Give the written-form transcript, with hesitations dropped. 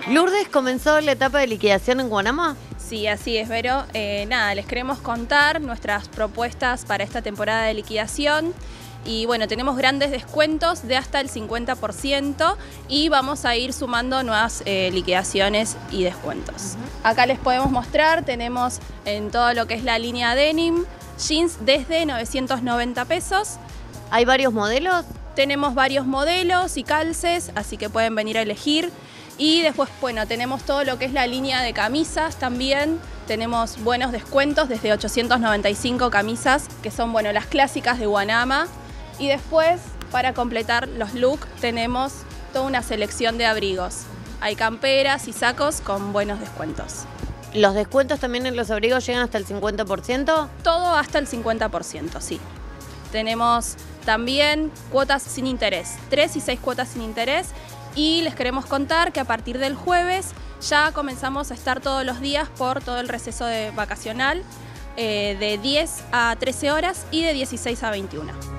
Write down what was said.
Lourdes, ¿comenzó la etapa de liquidación en Guanama? Sí, así es, Vero. Nada, les queremos contar nuestras propuestas para esta temporada de liquidación. Y bueno, tenemos grandes descuentos de hasta el 50% y vamos a ir sumando nuevas liquidaciones y descuentos. Acá les podemos mostrar, tenemos en todo lo que es la línea denim, jeans desde 990 pesos. ¿Hay varios modelos? Tenemos varios modelos y calces, así que pueden venir a elegir. Y después, bueno, tenemos todo lo que es la línea de camisas también. Tenemos buenos descuentos desde 895 camisas, que son, bueno, las clásicas de Guanama. Y después, para completar los looks, tenemos toda una selección de abrigos. Hay camperas y sacos con buenos descuentos. ¿Los descuentos también en los abrigos llegan hasta el 50%? Todo hasta el 50%, sí. Tenemos también cuotas sin interés, 3 y 6 cuotas sin interés. Y les queremos contar que a partir del jueves ya comenzamos a estar todos los días por todo el receso vacacional de 10 a 13 horas y de 16 a 21.